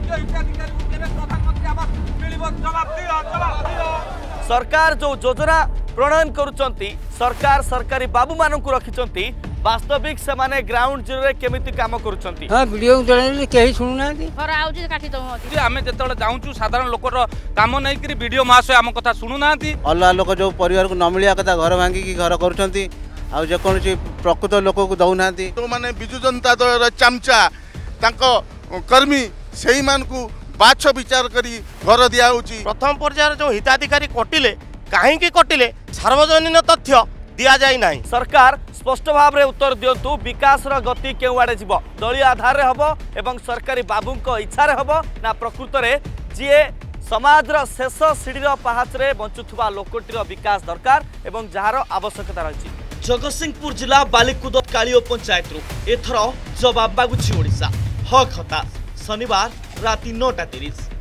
सरकार जो योजना प्रणयन करुचंती सरकार सरकारी बाबू मानक रखिचंती वास्तविक से माने ग्राउंड जीरो रे केमिति काम करुचंती। हां वीडियो चले केही सुनुनांती घर आउची काटी दउती आमे जेतले जाउचू साधारण लोकर काम नै करी वीडियो महाशय आम कथा सुनुनांती। अल्लाह लोक जो परिवार को न मिलिया कथा घर भांगी की घर करुचंती आ जे कोनसी प्रकृत लोक को दउनांती। तो माने बिजु जनता दल चमचा तांको कर्मी सेही मान को बाछ विचार करी घर दिया होची। प्रथम पर्यायर जो हिताधिकारी कटिले काहे की कटिले सार्वजनिक तथ्य दिया जाय नाही। सरकार स्पष्ट भाव रे उत्तर दियंतु विकास र गति केउ आडे जीव दलीय आधार रे हबो एवं सरकारी बाबू को इच्छा रे हबो ना प्रकृत रे जे समाज र शेष सीढ़ी पहाच रे बंचुथुवा लोकटीर विकास दरकार एवं जहार आवश्यकता रही। जगतसिंहपुर जिला बालिकुद कालियो पंचायत रु एथर जवाब मागुछि ओडिशा हक हताश शनिवार राति 9:30।